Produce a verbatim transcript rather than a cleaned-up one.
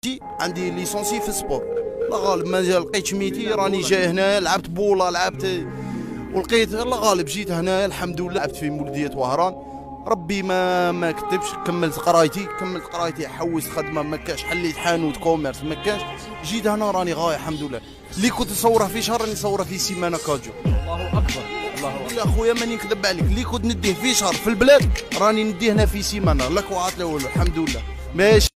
عندي ليسونسي في السبور، لا غالب ما لقيتش ميتي راني جاي هنا، لعبت بوله لعبت ولقيت الله غالب جيت هنا الحمد لله، لعبت في مولودية وهران، ربي ما ما كتبش، كملت قرايتي كملت قرايتي حوست خدمه ما كاش، حليت حانوت كوميرس ما كاش، جيت هنا راني غاية الحمد لله. اللي كنت نصوره في شهر راني نصوره في سيمانه كاجو. الله اكبر الله اكبر. لا خويا ماني نكذب عليك، اللي كنت نديه في شهر في البلاد راني نديه هنا في سيمانه، لا كوعات لا والو الحمد لله. ماشي